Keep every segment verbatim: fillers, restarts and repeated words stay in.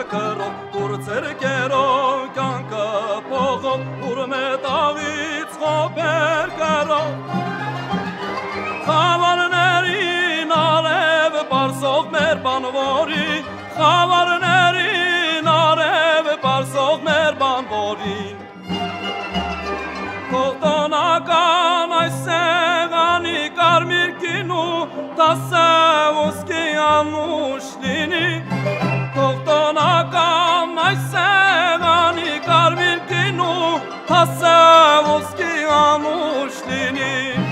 կրով, ուր ծերկերով կյանքը փողով, ուր մետաղից խոպեր կրով։ Խավարներին արև պարսող մեր բանվորի, խավարներին արև պարսող մեր բանվորին։ Կողտոնական այս սեղանի կարմիր կինու, տասը ոսկի անուշ լինի։ Կողտոնական այս սեղանի կարմիր կինու, տասը ոսկի անուշ լինի։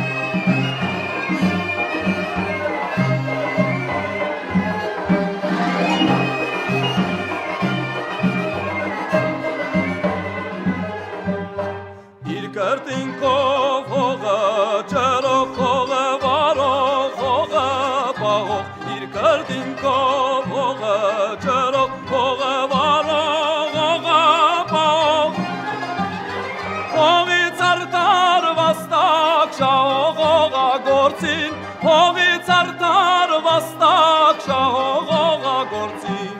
Կրտինքով հողը ջրող հողը վարող հողը պահող իր կրտինքով հողը ջրող հողը վարող հողը պահող հողից արդար վաստակ շահող հողագործին հողից արդար վաստակ շահող հողագործին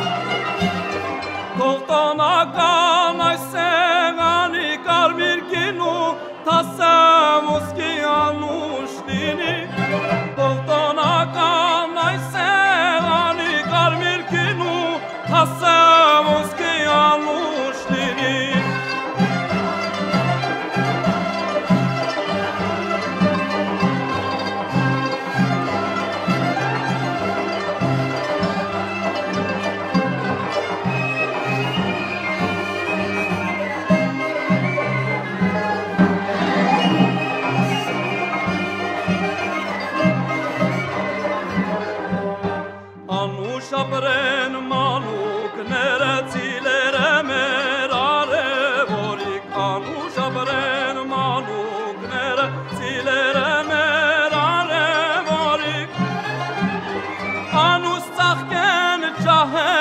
Կողտոնական այս սեղանի կարմիր կինու տասը ոսկի անուշ լինի Կողտոնական այս սեղանի կարմիր կինու տասը ոսկի անուշ լինի Շապրեն մանուկները ծիլերը մեր արևորիկ Անուշ ապրեն մանուկները ծիլերը մեր արևորիկ Անուս ծաղկեն ջահեն